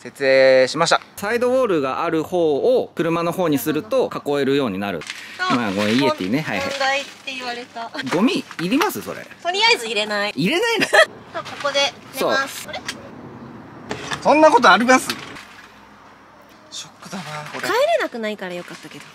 設営しました。サイドウォールがある方を車の方にすると囲えるようになる。まあこれイエティね。はいはい。 問題って言われた。 ゴミいりますそれ。 とりあえず入れない。 入れないの。 ここで寝ます。 そんなことあります？ショックだなこれ。 帰れなくないからよかったけど。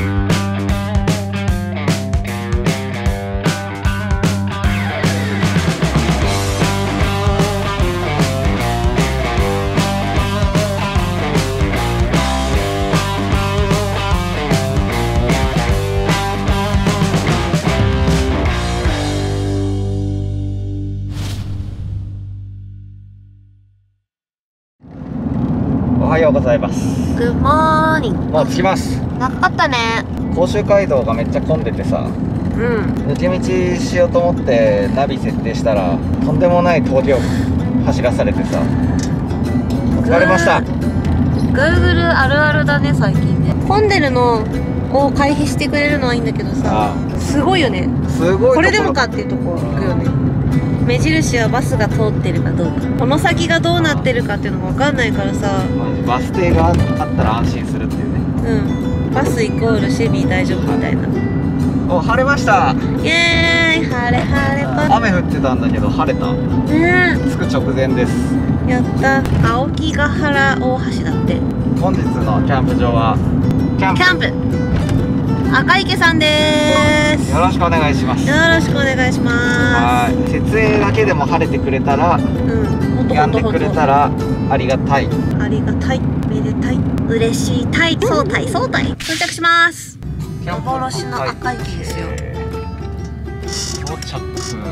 おはようございます。 グッモーニング。 もう着きます。 なかったね。 甲州街道がめっちゃ混んでてさ、抜け道しようと思ってナビ設定したらとんでもない峠を走らされてさ、疲れました。 Google あるあるだね最近ね。混んでるのを回避してくれるのはいいんだけどさ、すごいよね。 すごい。 これでもかっていうとこ行くよね。目印はバスが通ってるかどうか、この先がどうなってるかっていうのも分かんないからさ、 バス停があったら安心するっていうね。 バスイコールシェビー大丈夫みたいな。 お、晴れました。 イエーイ、晴れ晴れバス。 雨降ってたんだけど晴れたね。着く直前です。 やった。青木ヶ原大橋だって。 本日のキャンプ場はキャンプ赤池さんです。 よろしくお願いします。 よろしくお願いします。 はい。設営だけでも晴れてくれたら、やんでくれたらありがたい。 ありがたい、めでたい、嬉しいたい、そうたいそうたい。到着します。幻の赤池ですよ。 到着。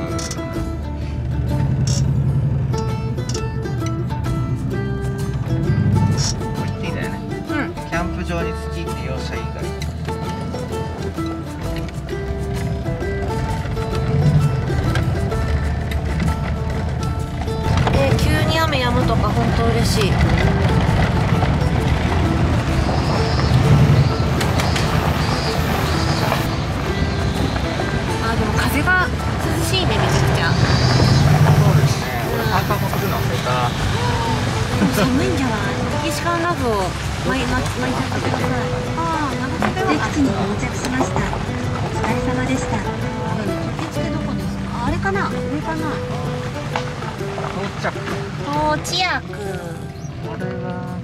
これいいんだよね。キャンプ場にスキー利用者以外。 急に雨止むとか本当嬉しい。あ、でも風が涼しいね、めちゃくちゃ。 そうですね。俺パーカーもするの忘れた。 でも寒いんじゃない？メキシカンラブを巻いてください。ああ、長袖は目的地に到着しました。お疲れ様でした。 受付どこですか？あれかな？上かな？ 到着。 到着。 これは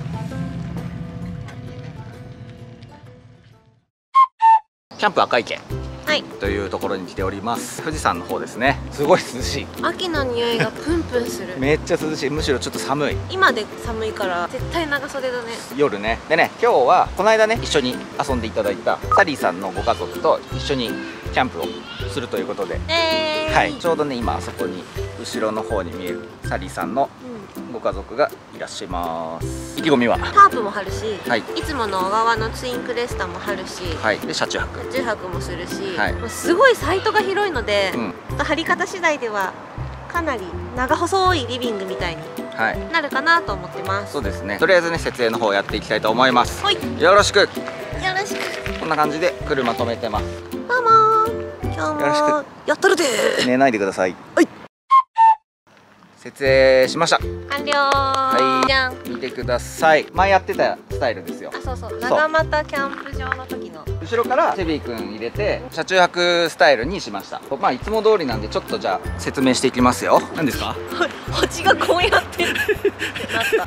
キャンプ赤池というところに来ております。富士山の方ですね。すごい涼しい。 秋の匂いがプンプンする。 めっちゃ涼しい。むしろちょっと寒い。 今で寒いから絶対長袖だね。 夜ね。でね、今日はこの間ね一緒に遊んでいただいたサリーさんのご家族と一緒にキャンプをするということで、はい、ちょうどね今あそこに後ろの方に見えるサリーさんのご家族がいらっしゃいます。意気込みはタープも張るし、 はい、 いつもの小川のツインクレスタも張るし、 はい、で車中泊もするし、 はい、 もうすごいサイトが広いので、張り方次第ではかなり長細いリビングみたいになるかなと思ってます。 そうですね。とりあえずね設営の方やっていきたいと思います。 はい、 よろしく。 よろしく。 こんな感じで車止めてます。 どうもー、今日もやったるでー。 寝ないでください。 はい。 設営しました。 完了。 はい。 じゃん。 見てください。前やってたスタイルですよ。 あ、そうそう。長俣キャンプ場の時の。 後ろからセビー君入れて車中泊スタイルにしました。まあいつも通りなんでちょっとじゃあ説明していきますよ。何ですか？ 星がこうやってる。なった。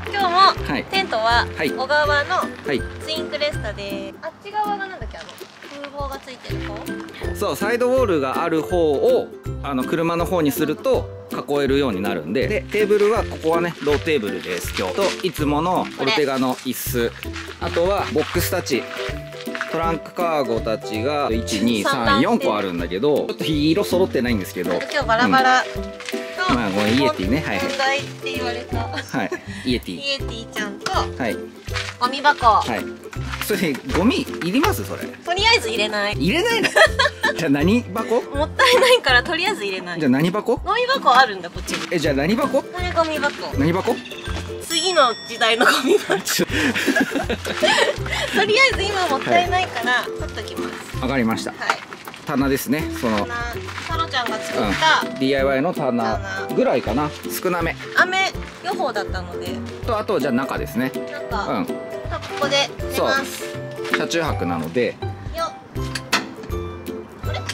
今日もテントは小川のツインクレスタで、あっち側がなんだっけ、風防がついてる方。 そう、サイドウォールがある方を車の方にすると囲えるようになるんで、テーブルはここはねローテーブルです今日と、いつものオルテガの椅子、あとはボックスたち、トランクカーゴたちが1,2,3,4個あるんだけど、ちょっと色揃ってないんですけど、 今日バラバラ。 まあこれイエティね。はいはい。 問題って言われた。 はい。イエティ。 イエティちゃんと。 はい。 ゴミ箱。 はい。それゴミいりますそれ？ とりあえず入れない。 入れないの？じゃあ何箱？ もったいないからとりあえず入れない。 じゃあ何箱？ ゴミ箱あるんだこっちに。 じゃあ何箱？ これゴミ箱。 何箱？ 次の時代のゴミ箱。とりあえず今もったいないから取っときます。 わかりました。 はい。 棚ですね。そのタロちゃんが作った、 DIY の棚ぐらいかな。少なめ。 雨予報だったので。 とあとじゃあ中ですね。 中。ここで寝ます。 車中泊なので。 よっ。あれ？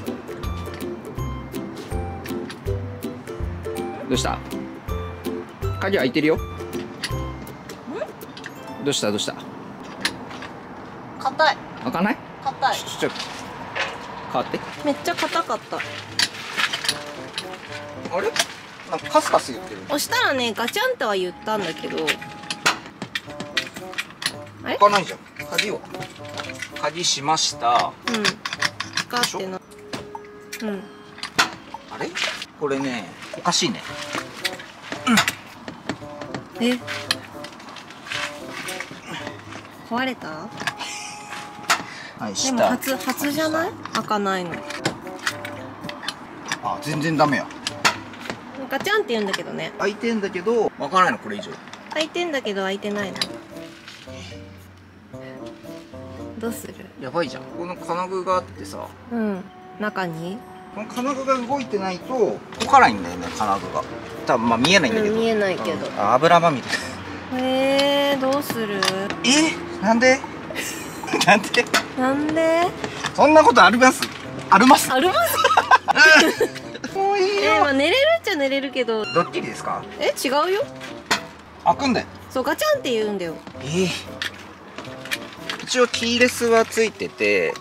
どうした？鍵開いてるよ。どうしたどうした？ 硬い。 開かない？ 硬い。 ちょっと変わって。 めっちゃ硬かった。 あれ？なんかカスカス言ってる。 押したらね、ガチャンとは言ったんだけど。あれ？ 開かないじゃん。鍵しました。 うん。使ってな。うん。 あれ？これね、おかしいね。 え？壊れた？ はい、 でも初じゃない？開かないの。 あ、全然ダメや。 ガチャンって言うんだけどね。 開いてんだけど、開かないのこれ以上。 開いてんだけど開いてないの。どうする？ やばいじゃん。この金具があってさ。 うん。中に？ この金具が動いてないと動かないんだよね、金具が。多分まあ見えないんだけど。 見えないけど。 あ、油まみれ。どうする？ なんで？ なんで？ そんなことあります？あります？もういいよ。 まあ寝れるっちゃ寝れるけど。 ドッキリですか？ 違うよ。 開くんだよ。 そう、ガチャンって言うんだよ。 一応キーレスはついてて、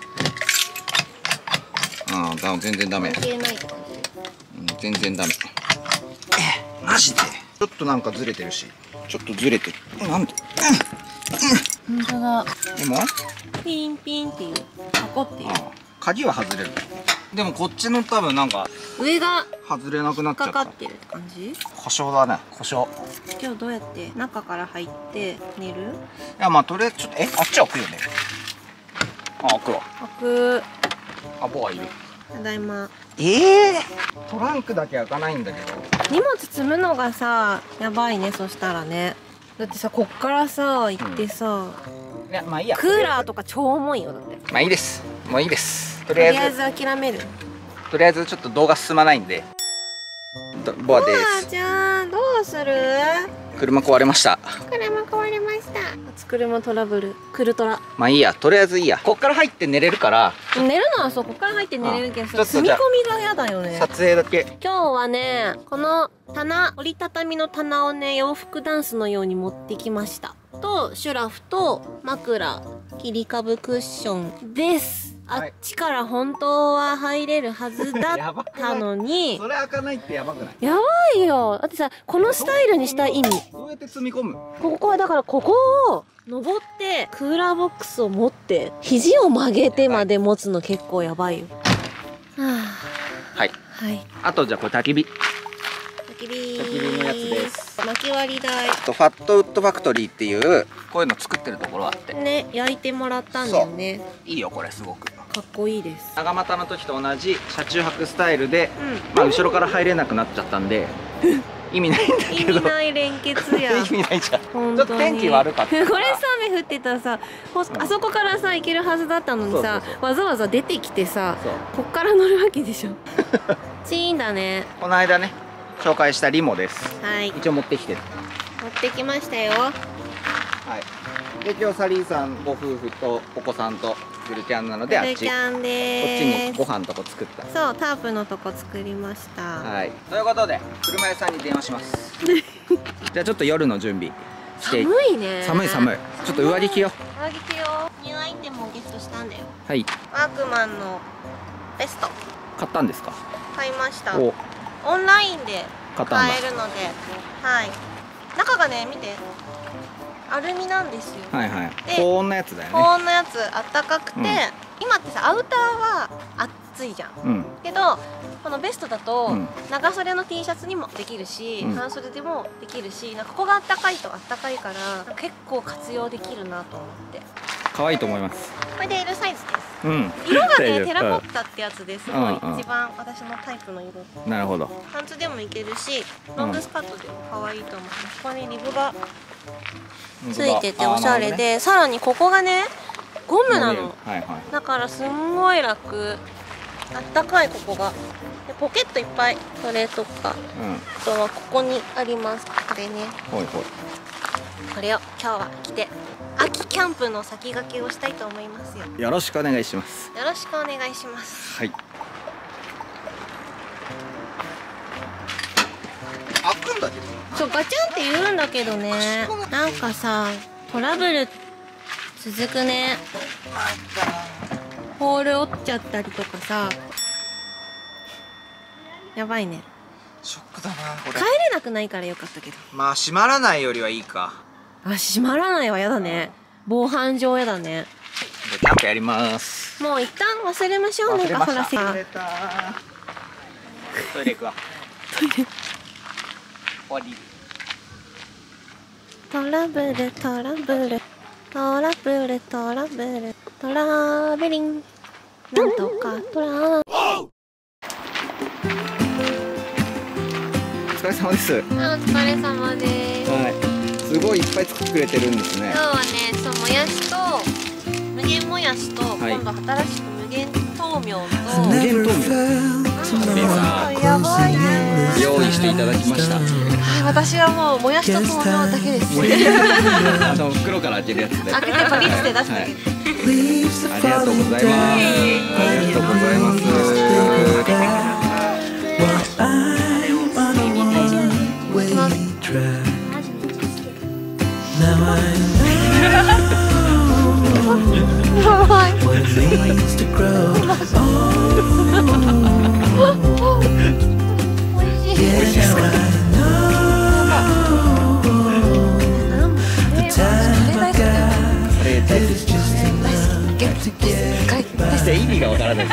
全然ダメ。 関係ないって感じ。全然ダメ。マジで。ちょっとなんかずれてるし。ちょっとずれてる。なんで？ 本当だ。 でも？ ピンピンっていう。パコっていう。 鍵は外れる。でもこっちの多分なんか上が外れなくなっちゃった。 かかってるって感じ？ 故障だね。故障。 今日どうやって中から入って寝る？ いや、まあとりあえずちょっとあっちは開くよね。開くわ。 開く。 ボアいる。 ただいま。 トランクだけ開かないんだけど。 荷物積むのがさ、やばいね。そしたらね。だってさ、こっからさ行ってさ、 いや、まあいいや。 クーラーとか超重いよ。だって。 まあいいです。もういいです。ととりあえず諦める。 とりあえずちょっと動画進まないんで。ボアです。 じゃあどうする？ 車壊れました。 車壊れました。車トラブル。クルトラ。 まあいいや。とりあえずいいや。こっから入って寝れるから。 寝るのはそう、こっから入って寝れるけどさ、積み込みが嫌だよね。 撮影だけ。 今日はね、この棚、折りたたみの棚をね、洋服ダンスのように持ってきました。と、シュラフと枕、切り株クッションです。あっちから本当は入れるはずだったのに。 それ開かないってやばくない？ やばいよ。だってさ、このスタイルにした意味。 どうやって積み込む？ ここはだからここを登ってクーラーボックスを持って肘を曲げてまで持つの結構やばいよ。 はい。あとじゃあこれ焚き火。焚き火のやつです。 薪割り台。 ファットウッドファクトリーっていうこういうの作ってるところあってね、焼いてもらったんだよね。 いいよこれすごくかっこいいです。 長股の時と同じ車中泊スタイルで、まあ後ろから入れなくなっちゃったんで意味ないんだけど。 意味ない連結や。 意味ないじゃん。 本当にちょっと天気悪かった。 これさ、雨降ってたらさ、あそこからさ行けるはずだったのにさ、わざわざ出てきてさ、こっから乗るわけでしょ。チーンだね。 この間ね紹介したリモです。 はい。 一応持ってきてる。 持ってきましたよ。 はい。で今日サリーさんご夫婦とお子さんとグルキャンなのであっち。 グルキャンでこっちーす。 にご飯とこ作った。 そう、タープのとこ作りました。 はい。ということで車屋さんに電話します。じゃあちょっと夜の準備して。 寒いね。 寒い。ちょっと上着着よう。 上着着よう。ニューアイテムをゲットしたんだよ。 はい。 ワークマンのベスト買ったんですか？ 買いました。 お。 オンラインで買ったんだ。 買えるので、はい。中がね、見て、アルミなんですよ。 はいはい。高温のやつだよね。 高温のやつ、あったかくて、今ってさ、アウターは暑いじゃん。けどこのベストだと、長袖の T シャツにもできるし、半袖でもできるし、なんかここがあったかいとあったかいから結構活用できるなと思って。 可愛いと思います。 これで L サイズです。色がねテラコッタってやつですごい一番私のタイプの色。 なるほど。 パンツでもいけるし、ロングスカートでも可愛いと思います。ここにリブがついてておしゃれで、さらにここがねゴムなの。だからすんごい楽。 あったかい、ここが。でポケットいっぱい、それとか、あとはここにあります。これね、 ほいほい。 これを今日は着て秋キャンプの先駆けをしたいと思いますよ。 よろしくお願いします。 よろしくお願いします。 はい。 開くんだけど。 そう、ガチャンって言うんだけどね、なんかさトラブル続くね。ホール折っちゃったりとかさ、やばいね。 ショックだなこ帰れ。 れなくないからよかったけど。 まあ閉まらないよりはいいか。 あ、閉まらないわ、やだね。防犯上やだね。 キャンプやります。 もう一旦忘れましょう。なんかほらせ忘れた。トイレ行くわ。 トイレ。 終わり。 トラブルトラブルトラブルトラブルトラベリンなんとかトラ。 お疲れ様です。 お疲れ様です。 はい。すごいいっぱい作ってくれてるんですね。 今日はね、そうもやしと無限もやしと、 はい今度新しく無限豆苗と無限豆苗。 やばいね。 用意していただきました。 はい、私はもうもやしと豆苗だけです。 袋から開けるやつで。 開けてパリッて出すだけで。 ありがとうございます。ありがとうございます。意味がわからない。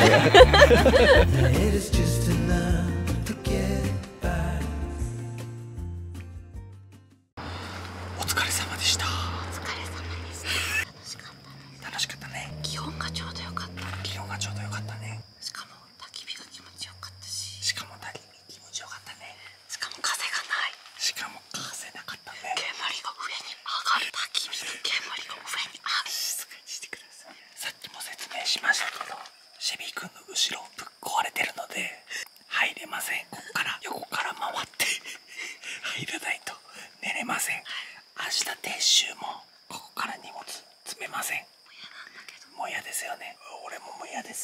お疲れ様でした。 お疲れ様です。 楽しかったね。 気温がちょうどよかった。 気温がちょうどよかったね。 しかも焚き火が気持ちよかったし、 しかも焚き火気持ちよかったね。 しかも風がない。 しかも風なかったね。 煙が上に上がる。焚き火の煙が上に上がる。 静かにしてください。さっきも説明しましたけど、シェビー君の後ろぶっ壊れてるので入れません。ここから横から回って入らないと寝れません。明日撤収もここから荷物詰めません。もう嫌ですよね。俺ももう嫌です。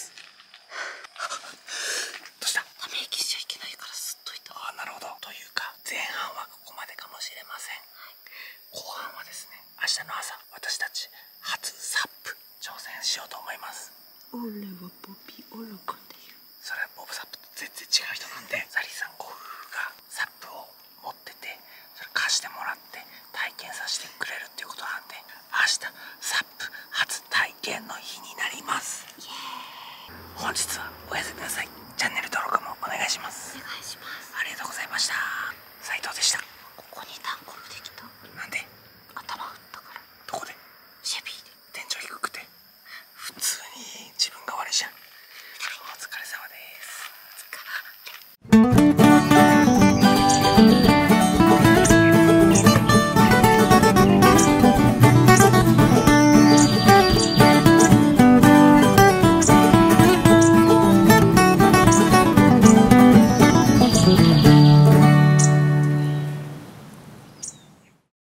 どうした？ ため息しちゃいけないから吸っといた。 ああ、なるほど。というか前半はここまでかもしれません。後半はですね、明日の朝私たち初サップ挑戦しようと思います。 俺はボビー・オロコっていう。 それはボブサップと全然違う人なんで、サリーさんご夫婦がサップを持ってて、それ貸してもらって体験させてくれるっていうことなんで、明日サップ初体験の日になります。本日はおやすみなさい。チャンネル登録もお願いします。 お願いします。 ありがとうございました。斉藤でした。 ここにタンコブできた。 なんで？ 頭打ったから。 どこで？ シェビーで。 天井低くて普通に自分が悪いじゃん。お疲れ様です。